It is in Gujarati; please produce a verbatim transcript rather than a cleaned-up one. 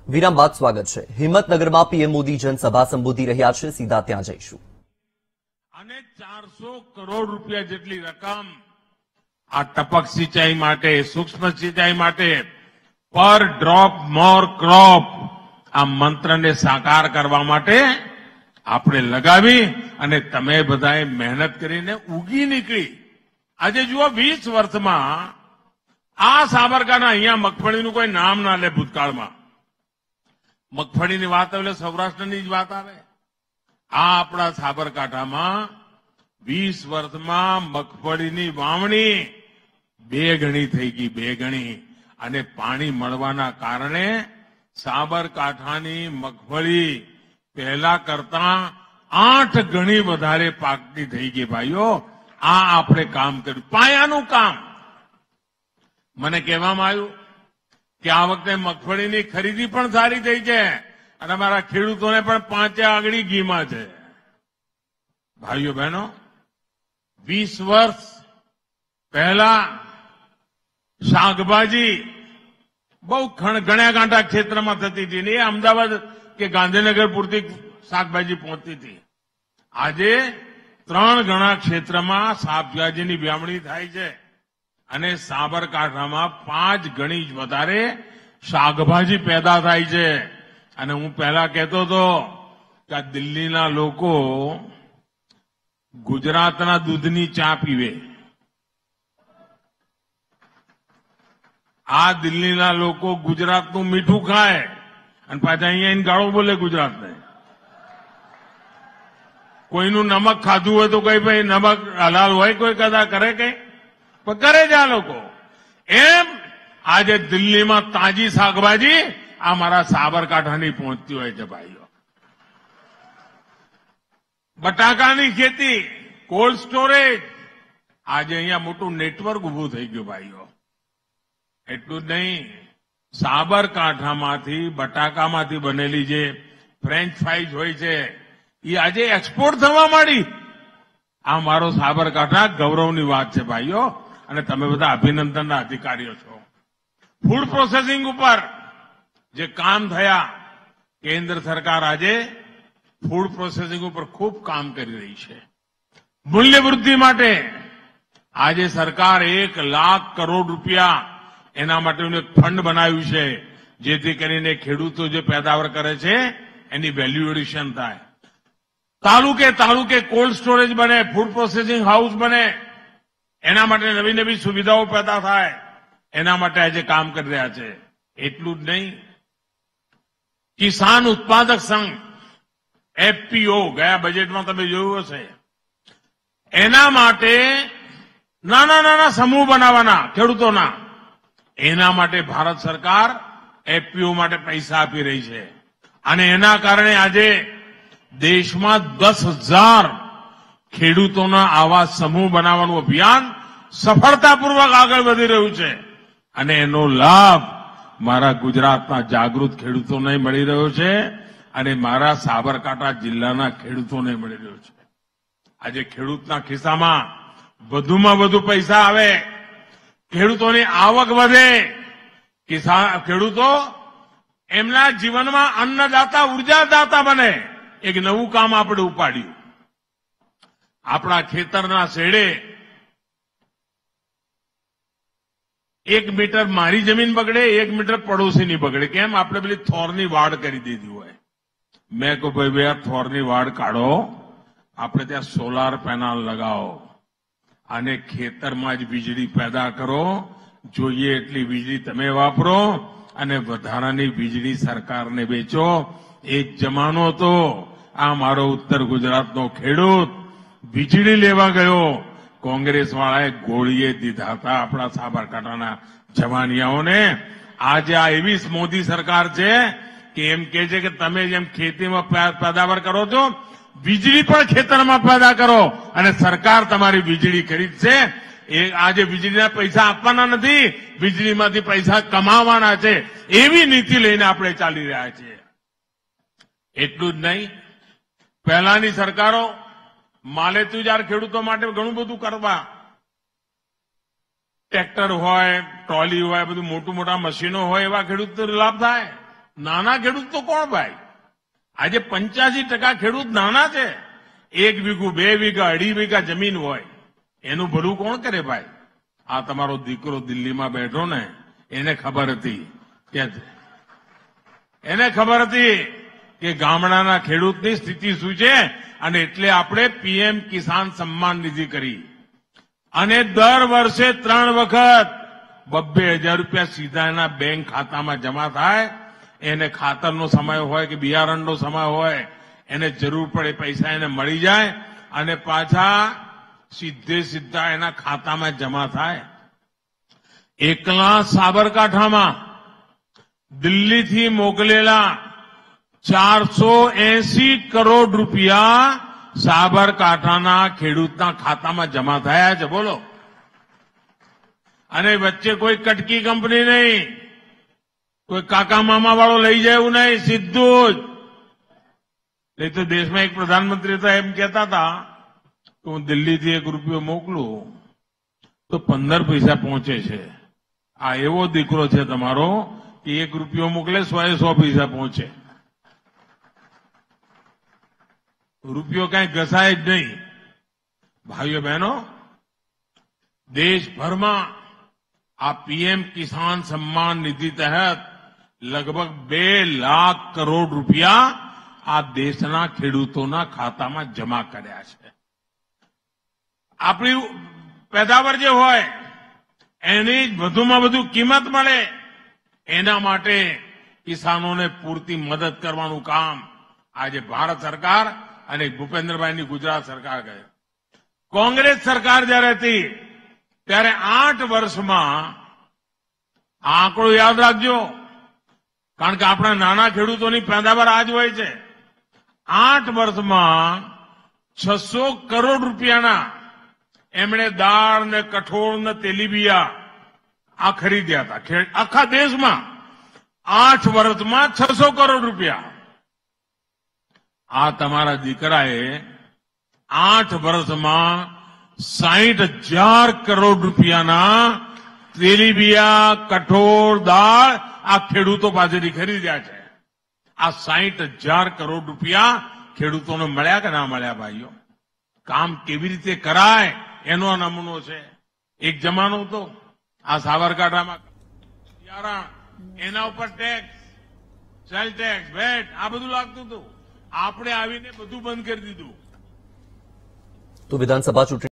વિરામ બાદ સ્વાગત છે। હિંમતનગરમાં પીએમ મોદી જનસભા સંબોધી રહ્યા છે, સીધા ત્યાં જઈશું। અને ચારસો કરોડ રૂપિયા જેટલી રકમ આ ટપક સિંચાઈ માટે, સૂક્ષ્મ સિંચાઈ માટે, પર ડ્રોપ મોર ક્રોપ આ મંત્રને સાકાર કરવા માટે આપણે લગાવી અને તમે બધાએ મહેનત કરીને ઉગી નીકળી। આજે જુઓ વીસ વર્ષમાં આ સાબરકાંઠા અહીંયા મગફળીનું કોઈ નામ ના લે। ભૂતકાળમાં મગફળીની વાત આવે સૌરાષ્ટ્રની જ વાત આવે। આ આપણા સાબરકાંઠામાં વીસ વર્ષમાં મગફળીની વાવણી બે ગણી થઈ ગઈ, બે ગણી। અને પાણી મળવાના કારણે સાબરકાંઠાની મગફળી પહેલા કરતા આઠ ગણી વધારે પાકતી થઈ ગઈ। ભાઈઓ, આ આપણે કામ કર્યું, પાયાનું કામ। મને કહેવામાં આવ્યું કે આ વખતે મગફળીની ખરીદી પણ સારી થઈ છે અને અમારા ખેડૂતોને પણ પાંચે આંગળી ઘીમાં છે। ભાઈઓ બહેનો, વીસ વર્ષ પહેલા શાકભાજી બહુ ગણ્યા ગાંઠા ક્ષેત્રમાં થતી હતી ને એ અમદાવાદ કે ગાંધીનગર પૂરતી શાકભાજી પહોંચતી હતી। આજે ત્રણ ગણા ક્ષેત્રમાં શાકભાજીની વાવણી થાય છે અને સાબરકાંઠામાં પાંચ ગણી જ વધારે શાકભાજી પેદા થાય છે। અને હું પહેલા કહેતો હતો કે આ દિલ્હીના લોકો ગુજરાતના દૂધની ચા પીવે, આ દિલ્હીના લોકો ગુજરાતનું મીઠું ખાય અને પાછા અહીંયા એને ગાળો બોલે ગુજરાતને। કોઈનું નમક ખાધું હોય તો કઈ ભાઈ નમક હલાલ હોય, કોઈ કદા કરે કઈ કરે જ આ લોકો। એમ આજે દિલ્હીમાં તાજી શાકભાજી આ મારા સાબરકાંઠાની પહોંચતી હોય છે। ભાઈઓ, બટાકાની ખેતી, કોલ્ડ સ્ટોરેજ, આજે અહીંયા મોટું નેટવર્ક ઉભું થઈ ગયું। ભાઈઓ, એટલું જ નહીં, સાબરકાંઠામાંથી બટાકામાંથી બનેલી જે ફ્રેન્ચ ફ્રાઈઝ હોય છે એ આજે એક્સપોર્ટ થવા માંડી। આ મારો સાબરકાંઠા ગૌરવની વાત છે ભાઈઓ, અને તમે બધા અભિનંદનના અધિકારીઓ છો। ફૂડ પ્રોસેસિંગ ઉપર જે કામ થયા, કેન્દ્ર સરકાર આજે ફૂડ પ્રોસેસિંગ ઉપર ખૂબ કામ કરી રહી છે। મૂલ્ય વૃદ્ધિ માટે આજે સરકાર એક લાખ કરોડ રૂપિયા એના માટેનું એક ફંડ બનાવ્યું છે, જેથી કરીને ખેડૂતો જે પેદાવાર કરે છે એની વેલ્યુ એડિશન થાય। તાલુકે તાલુકે કોલ્ડ સ્ટોરેજ બને, ફૂડ પ્રોસેસિંગ હાઉસ બને, એના માટે નવી નવી સુવિધાઓ પેદા થાય, એના માટે આજે કામ કરી રહ્યા છે। એટલું જ નહીં, કિસાન ઉત્પાદક સંઘ એફપીઓ ગયા બજેટમાં તમે જોયું હશે, એના માટે નાના નાના સમૂહ બનાવવાના ખેડૂતોના, એના માટે ભારત સરકાર એફપીઓ માટે પૈસા આપી રહી છે। અને એના કારણે આજે દેશમાં દસ હજાર ખેડૂતોના આવા સમૂહ બનાવવાનું અભિયાન સફળતાપૂર્વક આગળ વધી રહ્યું છે અને એનો લાભ મારા ગુજરાતના જાગૃત ખેડૂતોને મળી રહ્યો છે અને મારા સાબરકાંઠા જિલ્લાના ખેડૂતોને મળી રહ્યો છે। આજે ખેડૂતના ખિસ્સામાં વધુમાં વધુ પૈસા આવે, ખેડૂતોની આવક વધે, કિસાન ખેડૂતો એમના જીવનમાં અન્નદાતા ઉર્જાદાતા બને। એક નવું કામ આપણે ઉપાડ્યું। આપણા ખેતરના શેડે એક મીટર મારી જમીન બગડે, એક મીટર પડોશીની બગડે। કેમ? આપણે પેલી થોરની વાડ કરી દીધી હોય। મેં કહું ભાઈ ભાઈ આ થોરની વાડ કાઢો, આપણે ત્યાં સોલાર પેનલ લગાવો અને ખેતરમાં જ વીજળી પેદા કરો, જોઈએ એટલી વીજળી તમે વાપરો અને વધારાની વીજળી સરકારને વેચો। એક જમાનો હતો આ મારો ઉત્તર ગુજરાતનો ખેડૂત વીજળી લેવા ગયો, કોંગ્રેસ વાળાએ ગોળીએ દીધા હતા આપણા સાબરકાંઠાના જવાનિયાઓને। આજે આ એવી મોદી સરકાર છે કે એમ કહે છે કે તમે જેમ ખેતીમાં પેદાવાર કરો છો, વીજળી પણ ખેતરમાં પેદા કરો અને સરકાર તમારી વીજળી ખરીદશે। એ આજે વીજળીના પૈસા આપવાના નથી, વીજળીમાંથી પૈસા કમાવાના છે, એવી નીતિ લઈને આપણે ચાલી રહ્યા છીએ। એટલું જ નહીં, પહેલાની સરકારો માલેતુજાર ખેડૂતો માટે ઘણું બધું કરવા, ટ્રેક્ટર હોય, ટ્રોલી હોય, બધું મોટું મોટા મશીનો હોય, એવા ખેડૂતો લાભ થાય। નાના ખેડૂત તો કોણ ભાઈ? આજે પંચ્યાસી ટકા ખેડૂત નાના છે. એક વીઘું, બે વીઘા, અઢી વીઘા જમીન હોય, એનું ભલું કોણ કરે ભાઈ? આ તમારો દીકરો દિલ્હીમાં બેઠો ને, એને ખબર હતી કે એને ખબર હતી કે ગામડાના ખેડૂતની સ્થિતિ શું છે, અને એટલે આપણે પીએમ કિસાન સન્માન નિધિ કરી અને દર વર્ષે ત્રણ વખત બબ્બે હજાર રૂપિયા સીધા એના બેંક ખાતામાં જમા થાય. એને ખાતરનો સમય હોય કે બિયારણનો સમય હોય, એને જરૂર પડે પૈસા એને મળી જાય અને પાછા સીધે સીધા એના ખાતામાં જમા થાય. એકલા સાબરકાંઠામાં દિલ્હીથી મોકલેલા ચારસો એસી કરોડ રૂપિયા સાબરકાંઠાના ખેડૂતના ખાતામાં જમા થયા છે. બોલો. અને વચ્ચે કોઈ કટકી કંપની નહીં, કોઈ કાકા મામા વાળો લઈ જાય એવું નહીં, સીધું જ. નહીં તો દેશમાં એક પ્રધાનમંત્રી હતા, એમ કહેતા હતા કે હું દિલ્હીથી એક રૂપિયો મોકલું તો પંદર પૈસા પહોંચે છે. આ એવો દીકરો છે તમારો કે એક રૂપિયો મોકલે સો એ સો પૈસા પહોંચે. રૂપિયો કઈ ઘસાય જ નહીં. ભાઈઓ બહેનો, દેશભરમાં આ પીએમ કિસાન સન્માન નિધિ તહેત લગભગ બે લાખ કરોડ રૂપિયા આ દેશના ખેડૂતોના ખાતામાં જમા કર્યા છે. આપણી પેદાવાર જે હોય એની વધુમાં વધુ કિંમત મળે, એના માટે કિસાનોને પૂરતી મદદ કરવાનું કામ આજે ભારત સરકાર અને ભૂપેન્દ્રભાઈની ગુજરાત સરકાર કરે. કોંગ્રેસ સરકાર જયારે હતી ત્યારે આઠ વર્ષમાં, આ આંકડો યાદ રાખજો, કારણ કે આપણા નાના ખેડૂતોની પેદાવાર આજ હોય છે, આઠ વર્ષમાં છસો કરોડ રૂપિયાના એમણે દાળ ને કઠોળ ને તેલીબિયા આ ખરીદ્યા હતા આખા દેશમાં. આઠ વર્ષમાં છસો કરોડ રૂપિયા. આ તમારા દીકરાએ આઠ વર્ષમાં સાહીઠ હજાર કરોડ રૂપિયાના તેલીબિયા, કઠોળ, દાળ આ ખેડૂતો પાસેથી ખરીદ્યા છે. આ સાહીઠ હજાર કરોડ રૂપિયા ખેડૂતોને મળ્યા કે ના મળ્યા? ભાઈઓ, કામ કેવી રીતે કરાય એનો નમૂનો છે. એક જમાનો હતો આ સાબરકાંઠામાં એના ઉપર ટેક્સ, સેલ ટેક્સ, વેટ આ બધું લાગતું હતું. આપણે આવીને બધું બંધ કરી દીધું. તો વિધાનસભા ચૂંટણી